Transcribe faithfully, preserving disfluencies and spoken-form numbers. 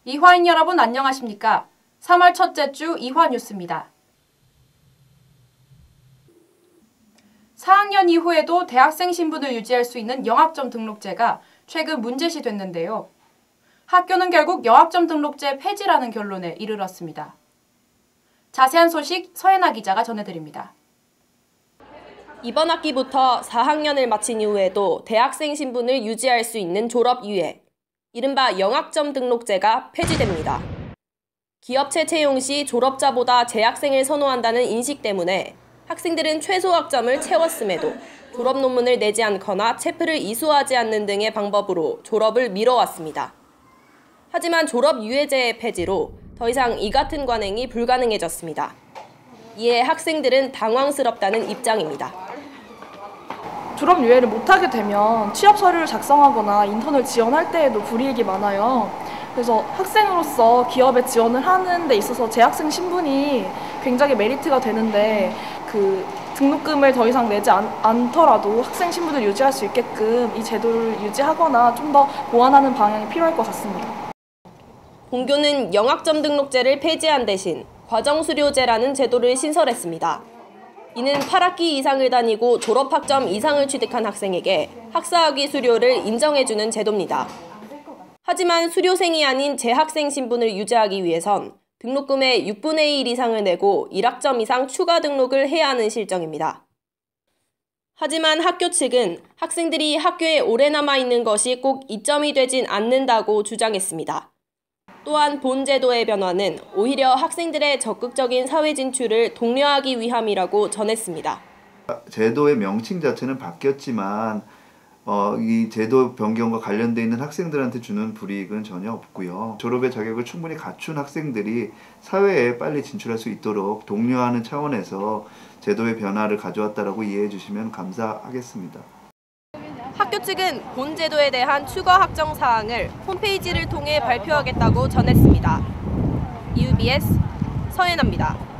이화인 여러분 안녕하십니까? 삼월 첫째 주 이화 뉴스입니다. 사 학년 이후에도 대학생 신분을 유지할 수 있는 영학점 등록제가 최근 문제시됐는데요. 학교는 결국 영학점 등록제 폐지라는 결론에 이르렀습니다. 자세한 소식 서예나 기자가 전해드립니다. 이번 학기부터 사 학년을 마친 이후에도 대학생 신분을 유지할 수 있는 졸업유예, 이른바 영학점 등록제가 폐지됩니다. 기업체 채용 시 졸업자보다 재학생을 선호한다는 인식 때문에 학생들은 최소 학점을 채웠음에도 졸업 논문을 내지 않거나 체플을 이수하지 않는 등의 방법으로 졸업을 미뤄왔습니다. 하지만 졸업유예제의 폐지로 더 이상 이 같은 관행이 불가능해졌습니다. 이에 학생들은 당황스럽다는 입장입니다. 졸업유예를 못하게 되면 취업 서류를 작성하거나 인턴을 지원할 때에도 불이익이 많아요. 그래서 학생으로서 기업에 지원을 하는 데 있어서 재학생 신분이 굉장히 메리트가 되는데 그 등록금을 더 이상 내지 않, 않더라도 학생 신분을 유지할 수 있게끔 이 제도를 유지하거나 좀 더 보완하는 방향이 필요할 것 같습니다. 본교는 영학점 등록제를 폐지한 대신 과정수료제라는 제도를 신설했습니다. 이는 팔 학기 이상을 다니고 졸업학점 이상을 취득한 학생에게 학사학위 수료를 인정해주는 제도입니다. 하지만 수료생이 아닌 재학생 신분을 유지하기 위해선 등록금의 육분의 일 이상을 내고 일 학점 이상 추가 등록을 해야 하는 실정입니다. 하지만 학교 측은 학생들이 학교에 오래 남아있는 것이 꼭 이점이 되진 않는다고 주장했습니다. 또한 본 제도의 변화는 오히려 학생들의 적극적인 사회 진출을 독려하기 위함이라고 전했습니다. 제도의 명칭 자체는 바뀌었지만 어, 이 제도 변경과 관련돼 있는 학생들한테 주는 불이익은 전혀 없고요. 졸업의 자격을 충분히 갖춘 학생들이 사회에 빨리 진출할 수 있도록 독려하는 차원에서 제도의 변화를 가져왔다라고 이해해 주시면 감사하겠습니다. 학교 측은 본 제도에 대한 추가 확정 사항을 홈페이지를 통해 발표하겠다고 전했습니다. 이유비에스 서예나입니다.